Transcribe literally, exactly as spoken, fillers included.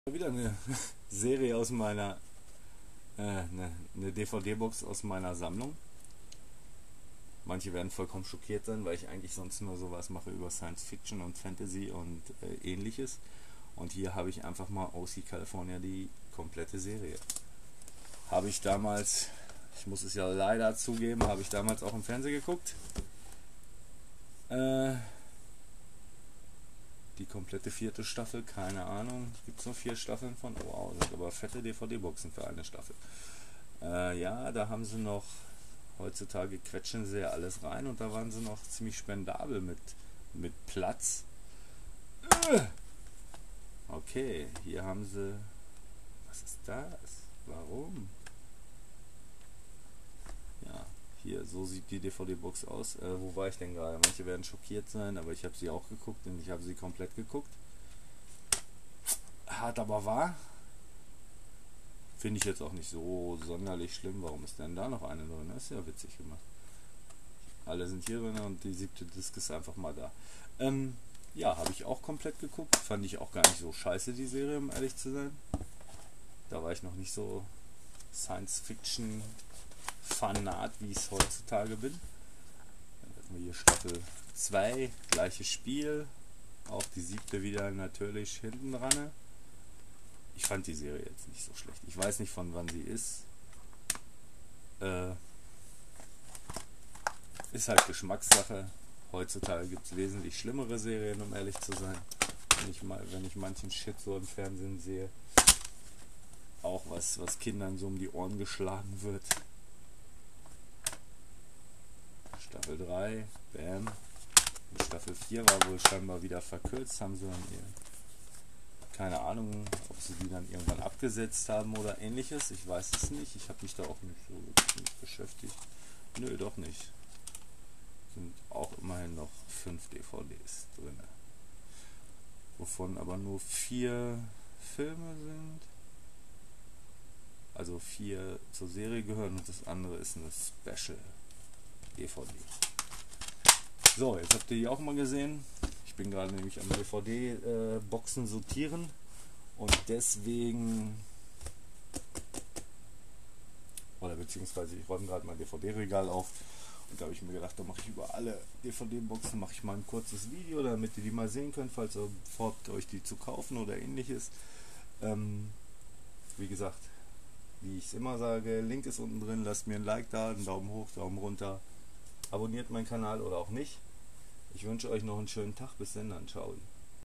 Wieder eine Serie aus meiner, äh, eine, eine D V D-Box aus meiner Sammlung. Manche werden vollkommen schockiert sein, weil ich eigentlich sonst nur sowas mache über Science Fiction und Fantasy und äh, ähnliches. Und hier habe ich einfach mal O C California, die komplette Serie. Habe ich damals, ich muss es ja leider zugeben, habe ich damals auch im Fernsehen geguckt. Äh, Die komplette vierte Staffel, keine Ahnung. Gibt es noch vier Staffeln von? Oh, wow, sind aber fette D V D-Boxen für eine Staffel. Äh, ja, da haben sie noch, heutzutage quetschen sie ja alles rein und da waren sie noch ziemlich spendabel mit, mit Platz. Äh, okay, hier haben sie, was ist das? Warum? Ja, hier, so sieht die D V D-Box aus. Äh, wo war ich denn gerade? Manche werden schockiert sein, aber ich habe sie auch geguckt und ich habe sie komplett geguckt. Hart aber wahr. Finde ich jetzt auch nicht so sonderlich schlimm. Warum ist denn da noch eine drin? Das ist ja witzig gemacht. Alle sind hier drin und die siebte Disc ist einfach mal da. Ähm, ja, habe ich auch komplett geguckt. Fand ich auch gar nicht so scheiße, die Serie, um ehrlich zu sein. Da war ich noch nicht so Science-Fiction-Fanat, wie ich es heutzutage bin. Dann hatten wir hier Staffel zwei, gleiches Spiel. Auch die siebte wieder natürlich hinten dran. Ich fand die Serie jetzt nicht so schlecht. Ich weiß nicht, von wann sie ist. Äh, ist halt Geschmackssache. Heutzutage gibt es wesentlich schlimmere Serien, um ehrlich zu sein. Wenn ich, mal, wenn ich manchen Shit so im Fernsehen sehe. Auch was, was Kindern so um die Ohren geschlagen wird. Staffel drei, bam. Und Staffel vier war wohl scheinbar wieder verkürzt. Haben sie dann ihr... Keine Ahnung, ob sie die dann irgendwann abgesetzt haben oder ähnliches. Ich weiß es nicht. Ich habe mich da auch nicht so mit beschäftigt. Nö, doch nicht. Sind auch immerhin noch fünf D V Ds drin. Wovon aber nur vier Filme sind. Also vier zur Serie gehören und das andere ist eine Special D V D. So, jetzt habt ihr die auch mal gesehen. Ich bin gerade nämlich am D V D-Boxen sortieren und deswegen, oder beziehungsweise ich räume gerade mein D V D-Regal auf und da habe ich mir gedacht, da mache ich über alle D V D-Boxen mache ich mal ein kurzes Video, damit ihr die mal sehen könnt, falls ihr vorhabt, euch die zu kaufen oder ähnliches. Ähm, wie gesagt, wie ich es immer sage, Link ist unten drin, lasst mir ein Like da, einen Daumen hoch, Daumen runter, abonniert meinen Kanal oder auch nicht. Ich wünsche euch noch einen schönen Tag. Bis dann. Ciao.